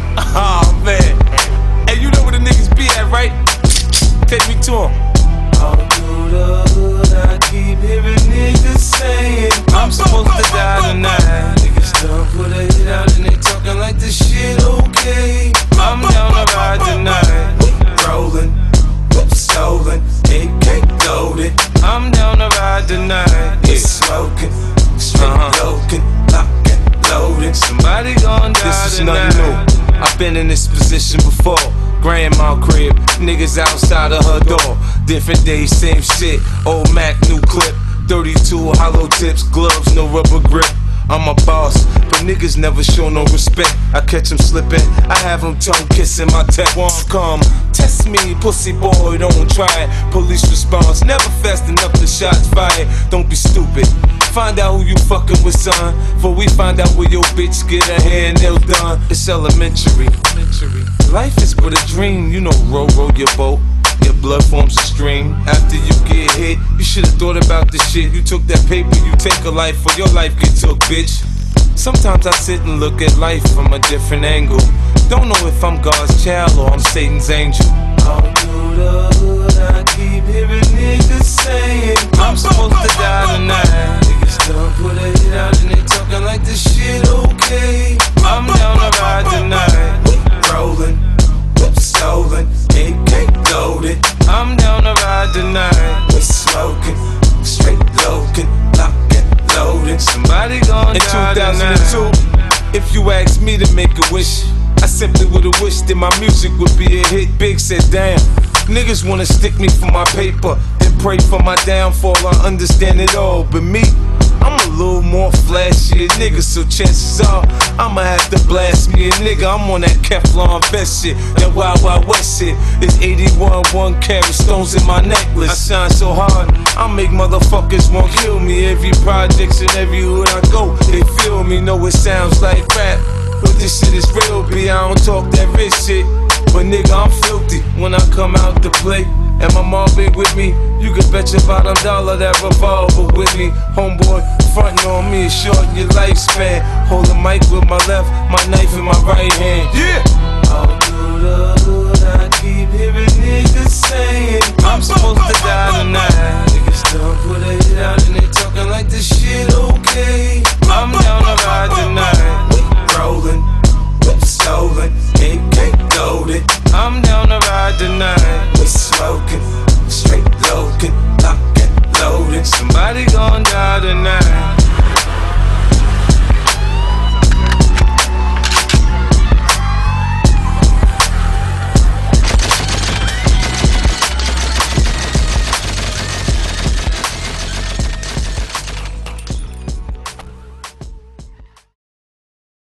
Oh man. Hey, you know where the niggas be at, right? Take me to 'em. All through the hood, I keep hearing niggas saying I'm supposed to die tonight. Niggas done put a hit out and they talking like this shit okay. I'm down to ride tonight. Rolling, whip stolen, AK loaded. I'm down to ride tonight. Yeah, smoking, straight loking, locking, loading. Somebody gon' die This is tonight. nothing new. I've been in this position before. Grandma crib, niggas outside of her door. Different days, same shit. Old Mac, new clip. 32 hollow tips, gloves, no rubber grip. I'm a boss, but niggas never show no respect. I catch them slipping, I have them tongue kissing. My tech won't come. Test me, pussy boy, don't try it. Police response, never fast enough, the shots fired. Don't be stupid. Find out who you fucking with, son. Before we find out where your bitch get her hair and nails done. It's elementary. Life is but a dream, you know, row your boat. Your blood forms a stream. After you get hit, you should've thought about this shit. You took that paper, you take a life, or your life get took, bitch. Sometimes I sit and look at life from a different angle. Don't know if I'm God's child or I'm Satan's angel. All through the hood, I keep hearing niggas saying I'm supposed to die tonight. Niggas done put a hit out and they talking like this shit okay. I'm down to ride tonight. Rolling, whip stolen, AK loaded. I'm down to ride tonight. We smoking, straight loking, locking, loading. Somebody gon' die tonight. In 2002, if you asked me to make a wish, I simply would've wished that my music would be a hit. Big said, damn, niggas wanna stick me for my paper and pray for my downfall. I understand it all, but me, I'm a little more flashy, nigga, so chances are I'ma have to blast me a nigga. I'm on that Kevlar vest shit, that Wild Wild West shit. It's 81 1-carat stones in my necklace. I shine so hard, I make motherfuckers want to kill me. Every projects and every hood I go, they feel me. Know it sounds like rap, but this shit is real, B. I don't talk that rich shit, but nigga, I'm filthy when I come out to play. And my mom been with me, you can bet your bottom dollar that revolver with me. Homeboy, frontin' on me, shorten your lifespan. Hold the mic with my left, my knife in my right hand. Yeah! All through the hood, I keep hearing niggas saying I'm supposed to die tonight. Niggas done put a hit out and they talking like this shit okay. I'm down to ride tonight.